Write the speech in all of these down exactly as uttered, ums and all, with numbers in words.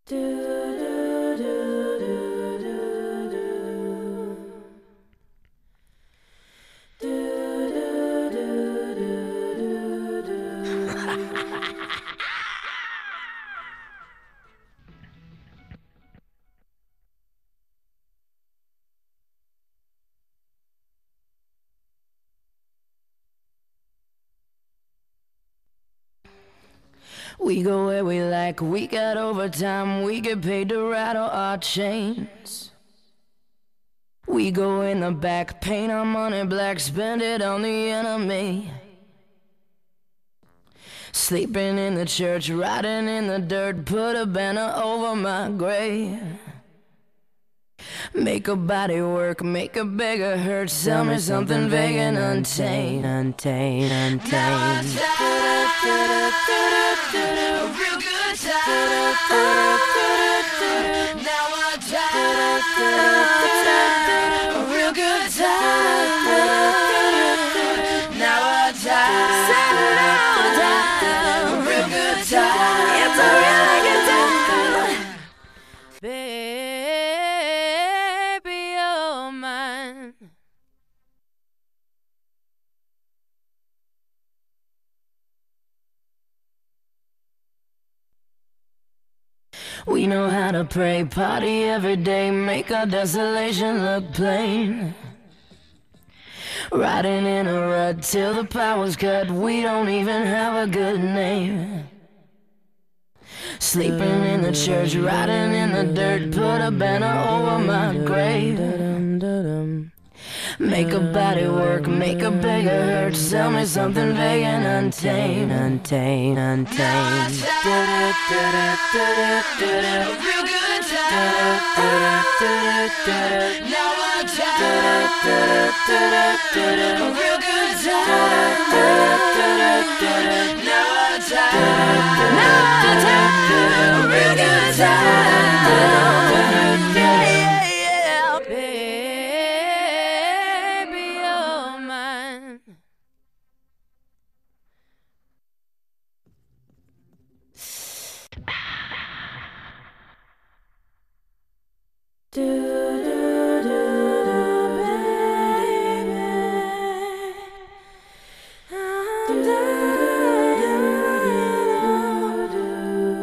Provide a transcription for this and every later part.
We go where we like, we got overtime, we get paid to rattle our chains. We go in the back, paint our money black, spend it on the enemy. Sleeping in the church, riding in the dirt, put a banner over my grave. Make a body work, make a beggar hurt, sell me something vague and untamed, untamed, untamed. A real good time. Now I die. A real good time. Now I die. A real good time. It's a really good time. Baby, you're mine. We know how to pray, party every day, make our desolation look plain. Riding in a rut till the power's cut, we don't even have a good name. Sleeping in the church, riding in the dirt, put a banner over my grave. Make a body work, make a beggar hurt, sell me something vague and untamed, untamed, untamed. A real good time. Now I die. A real good time. Now I die. Now I die. A real good time. Do, do, do, baby. Do, do, do, do.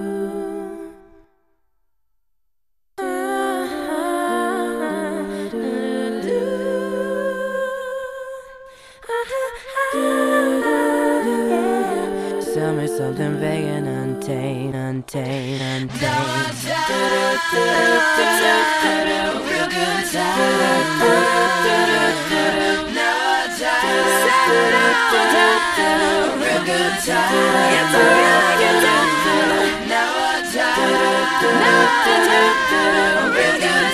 Tell me something vague and untamed, untamed, untamed. Real good time. Now I die. Real good time. It's a really good time. Now I die. Real good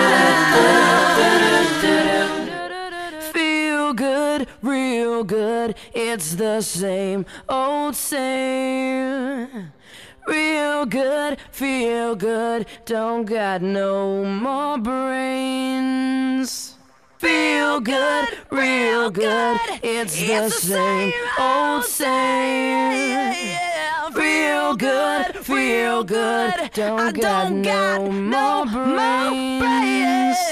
time. Feel good, real good. It's the same old same. Real good, feel good, don't got no more brains. Feel good, real good, it's the same old same. Real good, feel good, don't got no more brains.